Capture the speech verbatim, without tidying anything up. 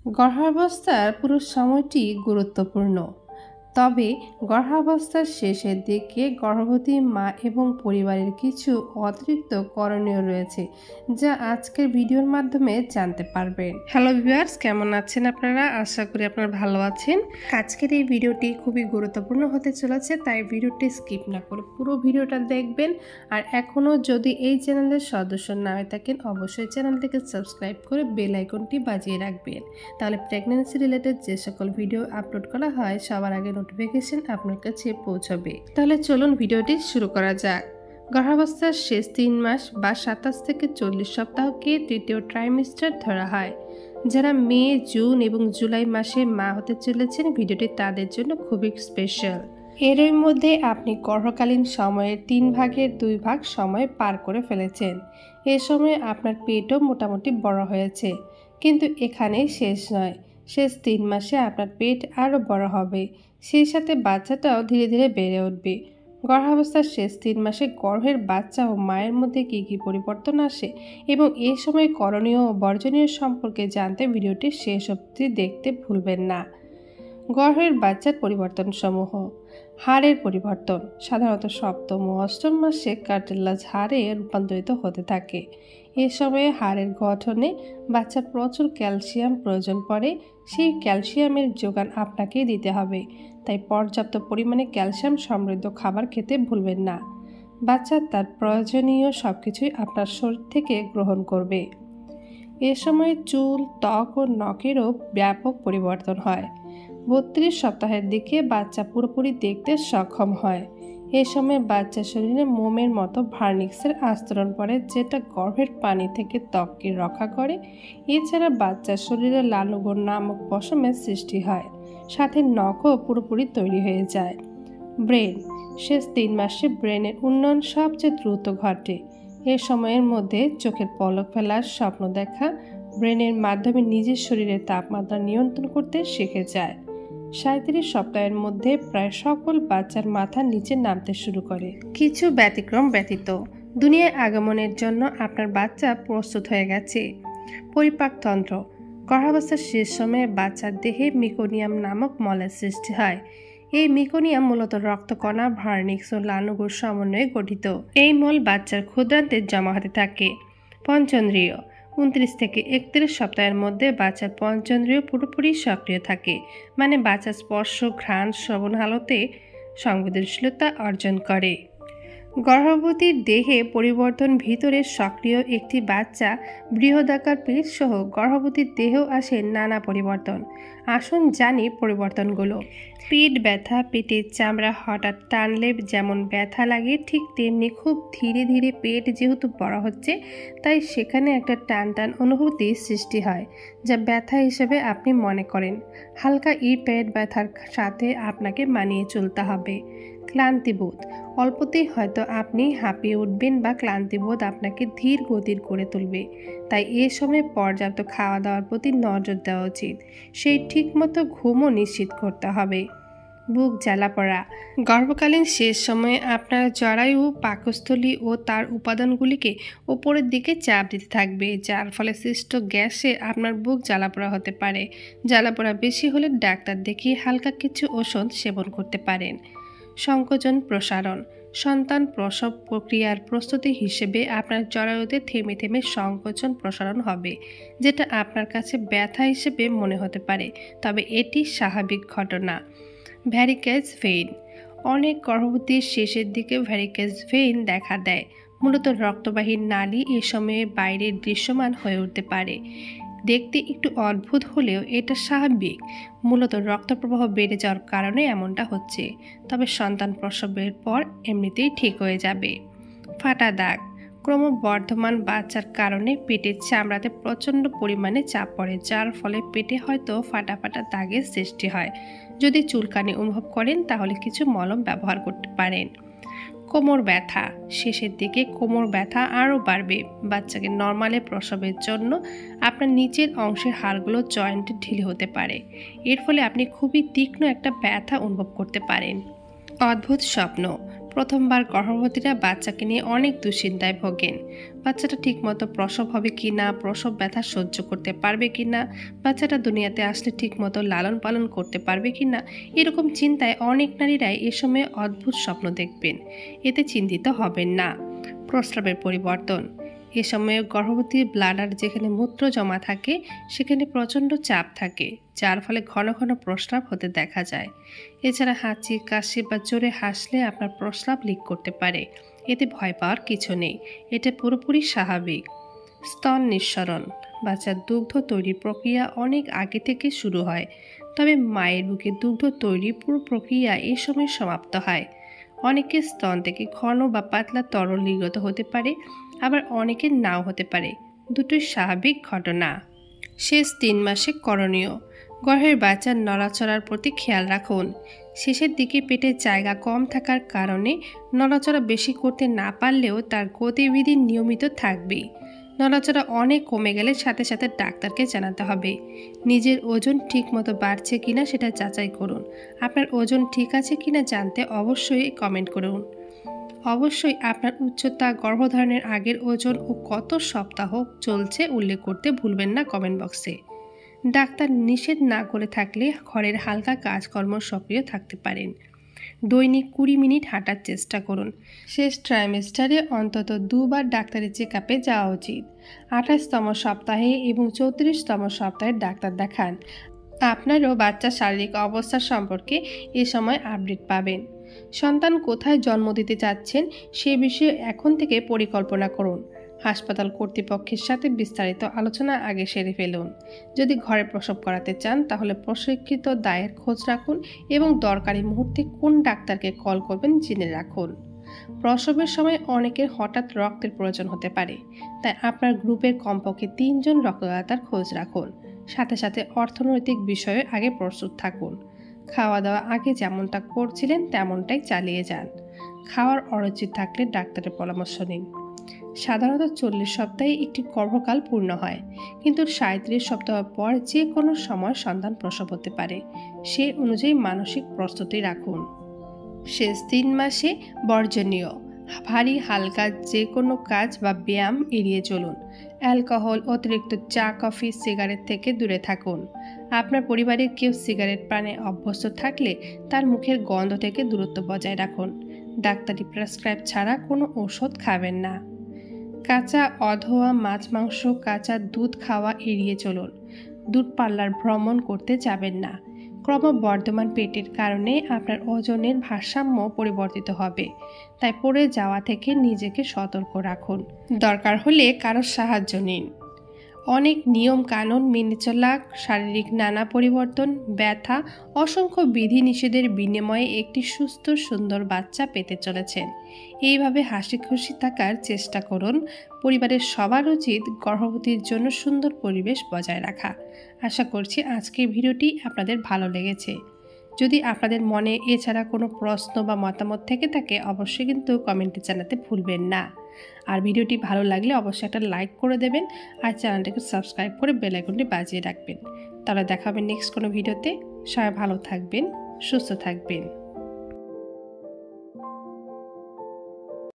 গর্ভাবস্থার পুরো সময়টি গুরুত্বপূর্ণ, তবে গর্ভাবস্থার শেষের দিকে গর্ভবতী মা এবং পরিবারের কিছু অতিরিক্ত করণীয় রয়েছে, যা আজকের ভিডিওর মাধ্যমে জানতে পারবেন। হ্যালো ভিউয়ার্স, কেমন আছেন আপনারা? আশা করি আপনারা ভালো আছেন। আজকের এই ভিডিওটি খুবই গুরুত্বপূর্ণ হতে চলেছে, তাই ভিডিওটি স্কিপ না করে পুরো ভিডিওটা দেখবেন। আর এখনও যদি এই চ্যানেলের সদস্য না হয়ে থাকেন, অবশ্যই চ্যানেলটিকে সাবস্ক্রাইব করে বেল আইকনটি বাজিয়ে রাখবেন, তাহলে প্রেগন্যান্সি রিলেটেড যে সকল ভিডিও আপলোড করা হয় সবার আগে নোটিফিকেশন আপনার কাছে পৌঁছবে। তাহলে চলুন ভিডিওটি শুরু করা যাক। গর্ভাবস্থার শেষ তিন মাস বা সাতাশ থেকে চল্লিশ সপ্তাহকে তৃতীয় ট্রাইমেস্টার ধরা হয়। যারা মে, জুন এবং জুলাই মাসে মা হতে চলেছেন, ভিডিওটি তাদের জন্য খুবই স্পেশাল। এর মধ্যে আপনি গর্ভকালীন সময়ের তিন ভাগের দুই ভাগ সময় পার করে ফেলেছেন। এ সময় আপনার পেটও মোটামুটি বড় হয়েছে, কিন্তু এখানেই শেষ নয়। শেষ তিন মাসে আপনার পেট আরও বড় হবে, সেই সাথে বাচ্চাটাও ধীরে ধীরে বেড়ে উঠবে। গর্ভাবস্থার শেষ তিন মাসে গর্ভের বাচ্চা ও মায়ের মধ্যে কী কী পরিবর্তন আসে এবং এ সময় করণীয় ও বর্জনীয় সম্পর্কে জানতে ভিডিওটি শেষ অবধি দেখতে ভুলবেন না। গর্ভের বাচ্চার পরিবর্তনসমূহ। হাড়ের পরিবর্তন সাধারণত সপ্তম ও অষ্টম মাসে কার্টিলেজ হাড়ে রূপান্তরিত হতে থাকে। এ সময়ে হাড়ের গঠনে বাচ্চার প্রচুর ক্যালসিয়াম প্রয়োজন পড়ে। সেই ক্যালসিয়ামের যোগান আপনাকেই দিতে হবে, তাই পর্যাপ্ত পরিমাণে ক্যালসিয়াম সমৃদ্ধ খাবার খেতে ভুলবেন না। বাচ্চা তার প্রয়োজনীয় সব কিছুই আপনার শরীর থেকে গ্রহণ করবে। এ সময়ে চুল, ত্বক ও নখেরও ব্যাপক পরিবর্তন হয়। বত্রিশ সপ্তাহের দিকে বাচ্চা পুরোপুরি দেখতে সক্ষম হয়। এ সময় বাচ্চার শরীরে মোমের মতো ভার্নিক্সের আস্তরণ পড়ে, যেটা গর্ভের পানি থেকে ত্বককে রক্ষা করে। এছাড়া বাচ্চার শরীরে লালুগোর নামক পশমের সৃষ্টি হয়, সাথে নখও পুরোপুরি তৈরি হয়ে যায়। ব্রেন। শেষ তিন মাসে ব্রেনের উন্নয়ন সবচেয়ে দ্রুত ঘটে। এ সময়ের মধ্যে চোখের পলক ফেলার স্বপ্ন দেখা, ব্রেনের মাধ্যমে নিজের শরীরের তাপমাত্রা নিয়ন্ত্রণ করতে শিখে যায়। সাঁত্রিশ সপ্তাহের মধ্যে প্রায় সকল বাচ্চার মাথা নিচে নামতে শুরু করে। কিছু ব্যতিক্রম ব্যতীত দুনিয়ায় আগমনের জন্য আপনার বাচ্চা প্রস্তুত হয়ে গেছে। পরিপাকতন্ত্র। গর্ভাবস্থার শেষ সময়ে বাচ্চার দেহে মিকোনিয়াম নামক মলের সৃষ্টি হয়। এই মিকোনিয়াম মূলত রক্তকণা, ভার্নিক্স ও লানুগুর সমন্বয়ে গঠিত। এই মল বাচ্চার ক্ষুদ্রান্তে জমা হতে থাকে। পঞ্চেন্দ্রিয়। উনত্রিশ থেকে একত্রিশ সপ্তাহের মধ্যে বাচ্চার পঞ্চেন্দ্রিয় পুরোপুরি সক্রিয় থাকে, মানে বাচ্চা স্পর্শ, ঘ্রাণ, শ্রবণ হালতে সংবেদনশীলতা অর্জন করে। গর্ভবতীর দেহে পরিবর্তন। ভিতরে সক্রিয় একটি বাচ্চা, বৃহদাকার পেট সহ গর্ভবতীর দেহেও আসে নানা পরিবর্তন। আসুন জানি পরিবর্তনগুলো। পেট ব্যথা। পেটের চামড়া হঠাৎ টানলে যেমন ব্যথা লাগে, ঠিক তেমনি খুব ধীরে ধীরে পেট যেহেতু বড় হচ্ছে, তাই সেখানে একটা টান টান অনুভূতি সৃষ্টি হয়, যা ব্যথা হিসেবে আপনি মনে করেন। হালকা এই পেট ব্যথার সাথে আপনাকে মানিয়ে চলতে হবে। ক্লান্তিবোধ। অল্পতেই হয়তো আপনি হাঁপিয়ে উঠবেন বা ক্লান্তিবোধ আপনাকে ধীর গতির করে তুলবে, তাই এ সময় পর্যাপ্ত খাওয়া দাওয়ার প্রতি নজর দেওয়া উচিত। সেই ঠিকমতো ঘুমও নিশ্চিত করতে হবে। বুক জ্বালা পড়া। গর্ভকালীন শেষ সময়ে আপনার জরায়ু পাকস্থলী ও তার উপাদানগুলিকে ওপরের দিকে চাপ দিতে থাকবে, যার ফলে সৃষ্ট গ্যাসে আপনার বুক জ্বালাপোড়া হতে পারে। জ্বালাপোড়া বেশি হলে ডাক্তার দেখিয়ে হালকা কিছু ওষুধ সেবন করতে পারেন। সংকোচন প্রসারণ। সন্তান প্রসব প্রক্রিয়ার প্রস্তুতি হিসেবে আপনার জরায়ুতে থেমে থেমে সংকোচন প্রসারণ হবে, যেটা আপনার কাছে ব্যথা হিসেবে মনে হতে পারে, তবে এটি স্বাভাবিক ঘটনা। Varicose vein. অনেক গর্ভবতীর শেষের দিকে ভ্যারিকেজ ভেইন দেখা দেয়। মূলত রক্তবাহী নালী এ সময়ে বাইরে দৃশ্যমান হয়ে উঠতে পারে। দেখতে একটু অদ্ভুত হলেও এটা স্বাভাবিক। মূলত রক্তপ্রবাহ বেড়ে যাওয়ার কারণে এমনটা হচ্ছে, তবে সন্তান প্রসবের পর এমনিতেই ঠিক হয়ে যাবে। ফাটা দাগ। ক্রমবর্ধমান বাচ্চার কারণে পেটের চামড়াতে প্রচণ্ড পরিমাণে চাপ পড়ে, যার ফলে পেটে হয়তো ফাটা ফাটা দাগের সৃষ্টি হয়। যদি চুলকানি অনুভব করেন তাহলে কিছু মলম ব্যবহার করতে পারেন। কোমর ব্যথা। শেষের দিকে কোমর ব্যথা আরও বাড়বে। বাচ্চাকে নর্মালে প্রসবের জন্য আপনার নিচের অংশের হাড়গুলো জয়েন্টে ঢিলে হতে পারে। এর ফলে আপনি খুবই তীক্ষ্ণ একটা ব্যথা অনুভব করতে পারেন। অদ্ভুত স্বপ্ন। প্রথমবার গর্ভবতীরা বাচ্চাকে নিয়ে অনেক দুশ্চিন্তায় ভোগেন। বাচ্চাটা ঠিকমতো প্রসব হবে কি না, প্রসব ব্যথা সহ্য করতে পারবে কি না, বাচ্চাটা দুনিয়াতে আসলে ঠিকমতো লালন পালন করতে পারবে কি না, এরকম চিন্তায় অনেক নারীরাই এ সময় অদ্ভুত স্বপ্ন দেখবেন। এতে চিন্তিত হবেন না। প্রস্রাবের পরিবর্তন। এ সময়ে গর্ভবতীর ব্লাডার যেখানে মূত্র জমা থাকে সেখানে প্রচণ্ড চাপ থাকে, যার ফলে ঘন ঘন প্রস্রাব হতে দেখা যায়। এছাড়া হাঁচি, কাশি বা জোরে হাসলে আপনার প্রস্রাব লিক করতে পারে। এতে ভয় পাওয়ার কিছু নেই, এটা পুরোপুরি স্বাভাবিক। স্তন নিঃসরণ। বাচ্চার দুগ্ধ তৈরির প্রক্রিয়া অনেক আগে থেকে শুরু হয়, তবে মায়ের বুকে দুগ্ধ তৈরির পুরো প্রক্রিয়া এ সময় সমাপ্ত হয়। অনেকের স্তন থেকে ঘন বা পাতলা তরল নির্গত হতে পারে, আবার অনেকের নাও হতে পারে। দুটোই স্বাভাবিক ঘটনা। শেষ তিন মাসে করণীয়। গর্ভের বাচ্চার নড়াচড়ার প্রতি খেয়াল রাখুন। শেষের দিকে পেটে জায়গা কম থাকার কারণে নড়াচড়া বেশি করতে না পারলেও তার গতিবিধি নিয়মিত থাকবেই। নড়াচড়া অনেক কমে গেলে সাথে সাথে ডাক্তারকে জানাতে হবে। নিজের ওজন ঠিকমতো বাড়ছে কিনা সেটা যাচাই করুন। আপনার ওজন ঠিক আছে কিনা জানতে অবশ্যই কমেন্ট করুন। অবশ্যই আপনার উচ্চতা, গর্ভধারণের আগের ওজন ও কত সপ্তাহ চলছে উল্লেখ করতে ভুলবেন না কমেন্ট বক্সে। ডাক্তার নিষেধ না করে থাকলে ঘরের হালকা কাজকর্ম সক্রিয় থাকতে পারেন। দৈনিক কুড়ি মিনিট হাঁটার চেষ্টা করুন। শেষ ট্রাইমেস্টারে অন্তত দুবার ডাক্তারের চেক আপে যাওয়া উচিত। আঠাশতম সপ্তাহে এবং চৌত্রিশতম সপ্তাহে ডাক্তার দেখান। আপনারও বাচ্চার শারীরিক অবস্থা সম্পর্কে এ সময় আপডেট পাবেন। সন্তান কোথায় জন্ম দিতে চাচ্ছেন সে বিষয়ে এখন থেকে পরিকল্পনা করুন। হাসপাতাল কর্তৃপক্ষের সাথে বিস্তারিত আলোচনা আগে সেরে ফেলুন। যদি ঘরে প্রসব করাতে চান তাহলে প্রশিক্ষিত দায়ের খোঁজ রাখুন এবং দরকারি মুহূর্তে কোন ডাক্তারকে কল করবেন জেনে রাখুন। প্রসবের সময় অনেকের হঠাৎ রক্তের প্রয়োজন হতে পারে, তাই আপনার গ্রুপের কমপক্ষে তিনজন রক্তদাতার খোঁজ রাখুন। সাথে সাথে অর্থনৈতিক বিষয়ে আগে প্রস্তুত থাকুন। খাওয়া দাওয়া আগে যেমনটা করছিলেন তেমনটাই চালিয়ে যান। খাওয়ার অরুচি থাকলে ডাক্তারের পরামর্শ নিন। সাধারণত চল্লিশ সপ্তাহে একটি গর্ভকাল পূর্ণ হয়, কিন্তু সাঁইত্রিশ সপ্তাহ পর যে কোনো সময় সন্তান প্রসব হতে পারে। সে অনুযায়ী মানসিক প্রস্তুতি রাখুন। শেষ তিন মাসে বর্জনীয়। ভারী হালকা যে কোনো কাজ বা ব্যায়াম এড়িয়ে চলুন। অ্যালকোহল, অতিরিক্ত চা, কফি, সিগারেট থেকে দূরে থাকুন। আপনার পরিবারের কেউ সিগারেট পানে অভ্যস্ত থাকলে তার মুখের গন্ধ থেকে দূরত্ব বজায় রাখুন। ডাক্তারি প্রেসক্রাইব ছাড়া কোনো ওষুধ খাবেন না। কাঁচা অধোয়া মাছ, মাংস, কাঁচা দুধ খাওয়া এড়িয়ে চলুন। দূরপাল্লার ভ্রমণ করতে যাবেন না। ক্রমবর্ধমান পেটের কারণে আপনার ওজনের ভারসাম্য পরিবর্তিত হবে, তাই পড়ে যাওয়া থেকে নিজেকে সতর্ক রাখুন। দরকার হলে কারোর সাহায্য নিন। অনেক নিয়ম কানুন মেনে চলা, শারীরিক নানা পরিবর্তন, ব্যথা, অসংখ্য বিধিনিষেধের বিনিময়ে একটি সুস্থ সুন্দর বাচ্চা পেতে চলেছেন। এইভাবে হাসি খুশি থাকার চেষ্টা করুন। পরিবারের সবার উচিত গর্ভবতীর জন্য সুন্দর পরিবেশ বজায় রাখা। আশা করছি আজকের ভিডিওটি আপনাদের ভালো লেগেছে। যদি আপনাদের মনে এছাড়া কোনো প্রশ্ন বা মতামত থেকে থাকে অবশ্যই কিন্তু কমেন্টে জানাতে ভুলবেন না। আর ভিডিওটি ভালো লাগলে অবশ্যই একটা লাইক করে দেবেন আর চ্যানেলটাকে সাবস্ক্রাইব করে বেল আইকনটি বাজিয়ে রাখবেন। তাহলে দেখা হবে নেক্সট কোনো ভিডিওতে। সবাই ভালো থাকবেন, সুস্থ থাকবেন।